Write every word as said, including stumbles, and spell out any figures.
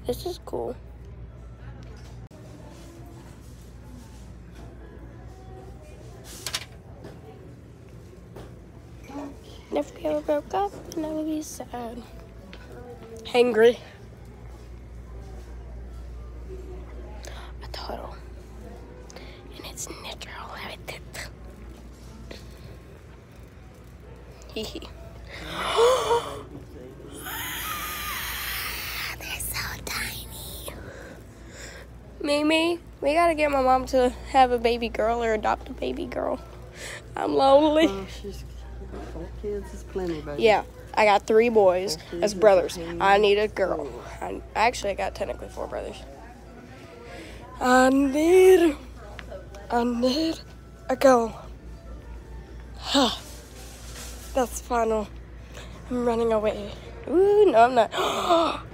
This is cool. And if we ever broke up, then I would be sad. Hangry. A turtle. And it's natural habitat. Hee hee. They're so tiny. Mimi, we gotta get my mom to have a baby girl or adopt a baby girl. I'm lonely. Oh, she's four kids is plenty, baby. Yeah, I got three boys as brothers. I need a girl. I, actually, I got technically four brothers. I need, I need a girl. That's final. I'm running away. Ooh, no, I'm not.